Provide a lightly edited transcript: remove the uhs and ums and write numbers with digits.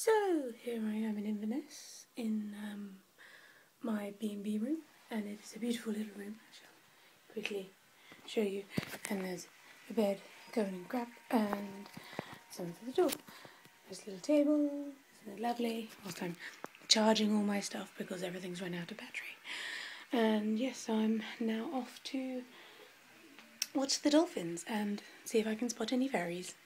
So here I am in Inverness in my B&B room, and it's a beautiful little room. I shall quickly show you. And there's a bed, go in and grab, and something for the door. There's a little table, isn't it lovely? Whilst I'm charging all my stuff because everything's run out of battery. And yes, I'm now off to watch the dolphins and see if I can spot any fairies.